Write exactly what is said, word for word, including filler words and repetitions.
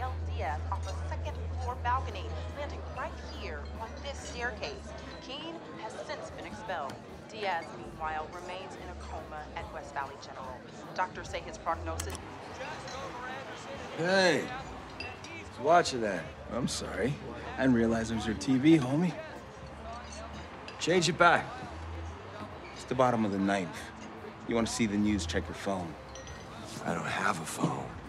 Miguel Diaz off a second floor balcony, landing right here on this staircase. Keene has since been expelled. Diaz, meanwhile, remains in a coma at West Valley General. Doctors say his prognosis... Hey, who's watching that? I'm sorry. I didn't realize it was your T V, homie. Change it back. It's the bottom of the ninth. You want to see the news, check your phone. I don't have a phone.